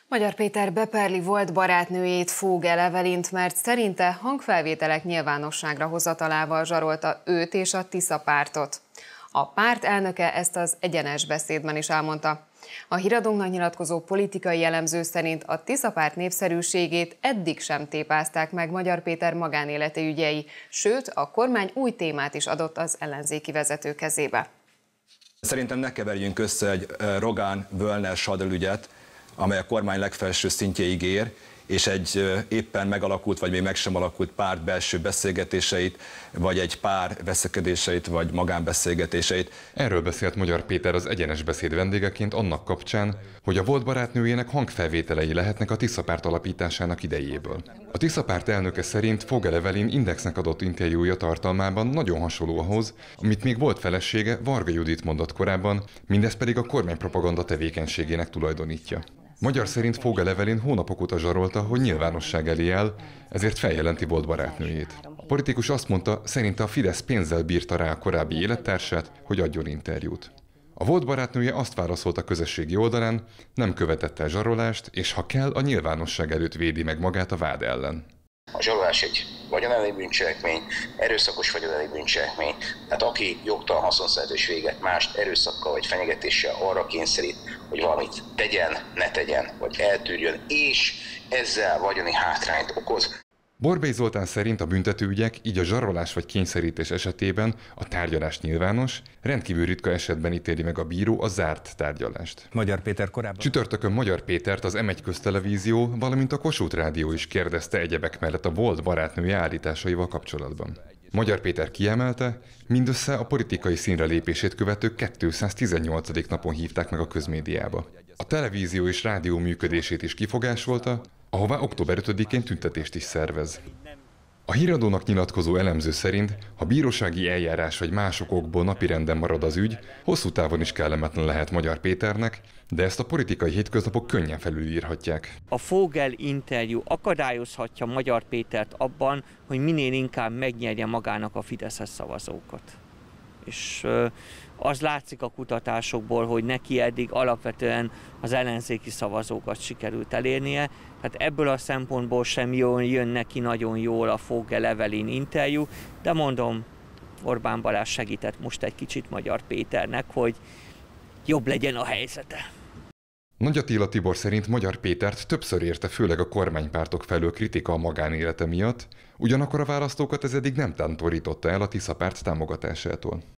Magyar Péter beperli volt barátnőjét, Vogel Evelint, mert szerinte hangfelvételek nyilvánosságra hozatalával zsarolta őt és a Tisza pártot. A párt elnöke ezt az Egyenes beszédben is elmondta. A Híradónak nyilatkozó politikai elemző szerint a Tisza párt népszerűségét eddig sem tépázták meg Magyar Péter magánéleti ügyei, sőt, a kormány új témát is adott az ellenzéki vezető kezébe. Szerintem ne keverjünk össze egy Rogán-Völner-Sadl ügyet, amely a kormány legfelső szintjéig ér, és egy éppen megalakult, vagy még meg sem alakult párt belső beszélgetéseit, vagy egy pár veszekedéseit, vagy magánbeszélgetéseit. Erről beszélt Magyar Péter az Egyenes beszéd vendégeként annak kapcsán, hogy a volt barátnőjének hangfelvételei lehetnek a Tisza párt alapításának idejéből. A Tisza párt elnöke szerint Vogel Evelin Indexnek adott interjúja tartalmában nagyon hasonló ahhoz, amit még volt felesége Varga Judit mondott korábban, mindez pedig a kormánypropaganda tevékenységének tulajdonítja. Magyar szerint Vogel Evelin hónapok óta zsarolta, hogy nyilvánosság elé áll, ezért feljelenti volt barátnőjét. A politikus azt mondta, szerinte a Fidesz pénzzel bírta rá a korábbi élettársát, hogy adjon interjút. A volt barátnője azt válaszolt a közösségi oldalán, nem követett el zsarolást, és ha kell, a nyilvánosság előtt védi meg magát a vád ellen. A zsarolás egy vagyonelleni bűncselekmény, erőszakos vagyonelleni bűncselekmény. Tehát aki jogtalan haszonszerzés véget mást erőszakkal vagy fenyegetéssel arra kényszerít, hogy valamit tegyen, ne tegyen, vagy eltűrjön, és ezzel vagyoni hátrányt okoz. Borbély Zoltán szerint a büntetőügyek, így a zsarolás vagy kényszerítés esetében a tárgyalás nyilvános, rendkívül ritka esetben ítéli meg a bíró a zárt tárgyalást. Magyar Péter korábban. Csütörtökön Magyar Pétert az M1 köztelevízió, valamint a Kossuth Rádió is kérdezte egyebek mellett a volt barátnője állításaival kapcsolatban. Magyar Péter kiemelte, mindössze a politikai színre lépését követő 218. napon hívták meg a közmédiába. A televízió és rádió működését is kifogásolta, ahová október 5-én tüntetést is szervez. A Híradónak nyilatkozó elemző szerint, ha bírósági eljárás vagy más okokból napirenden marad az ügy, hosszú távon is kellemetlen lehet Magyar Péternek, de ezt a politikai hétköznapok könnyen felülírhatják. A Vogel interjú akadályozhatja Magyar Pétert abban, hogy minél inkább megnyerje magának a fideszes szavazókat. És az látszik a kutatásokból, hogy neki eddig alapvetően az ellenzéki szavazókat sikerült elérnie, tehát ebből a szempontból sem jön neki nagyon jól a Vogel Evelin interjú, de mondom, Orbán Balázs segített most egy kicsit Magyar Péternek, hogy jobb legyen a helyzete. Nagy Attila Tibor szerint Magyar Pétert többször érte főleg a kormánypártok felől kritika a magánélete miatt, ugyanakkor a választókat ez eddig nem tántorította el a Tisza párt támogatásától.